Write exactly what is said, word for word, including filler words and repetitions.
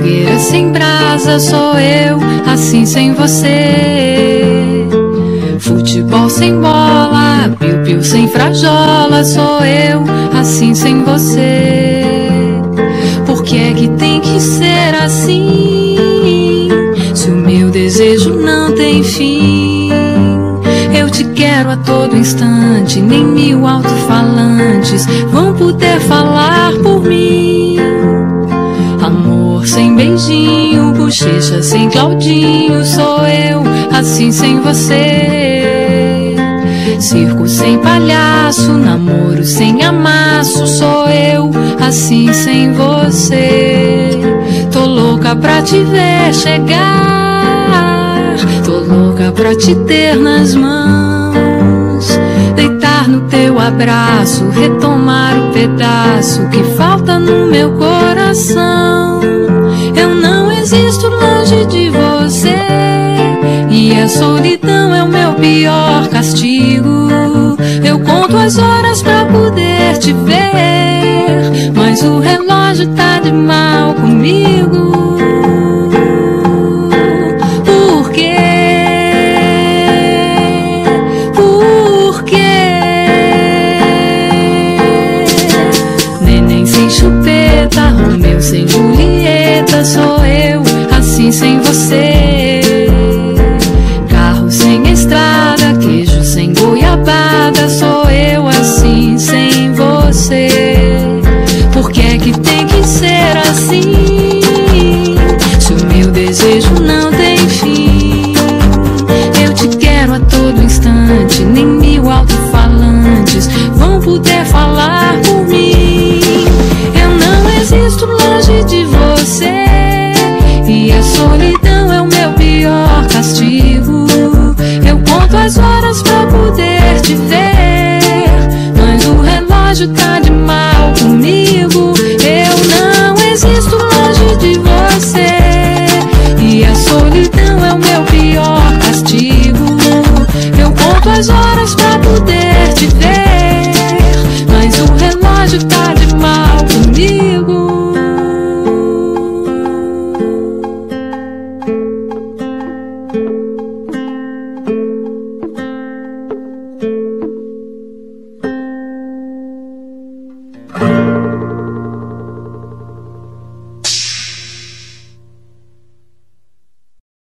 Fogueira sem brasa sou eu, assim sem você. Futebol sem bola, piu-piu sem frajola sou eu, assim sem você. Por que é que tem que ser assim? Se o meu desejo não tem fim. Eu te quero a todo instante, nem mil alto-falantes vão poder falar por mim. Amor sem beijinho, bochecha sem Claudinho sou eu, assim sem você. Circo sem palhaço, namoro sem amasso sou eu, assim sem você. Tô louca pra te ver chegar, tô louca pra te ter nas mãos, deitar no teu abraço, retomar o pedaço que falta no meu coração. Eu não existo longe de você, e a solidão é o meu pior castigo. Eu conto as horas pra poder te ver, mas o relógio tá de mal comigo. Por quê? Por quê? Neném sem chupeta, Romeu sem Julieta sou eu, assim sem você. Carro sem estrada, queijo sem goiabada sou eu, assim sem você. Por que é que tem que ser assim? Se o meu desejo não tem fim. Eu te quero a todo instante, nem mil alto-falantes vão poder falar por mim. Eu não existo longe de você, e a solidão é o meu pior castigo. Eu conto as horas pra poder te ver, mas o relógio tá de mal comigo. Eu não existo longe de você, e a solidão é o meu pior castigo. Eu conto as horas pra poder te ver, mas o relógio tá de mal comigo. Thank you.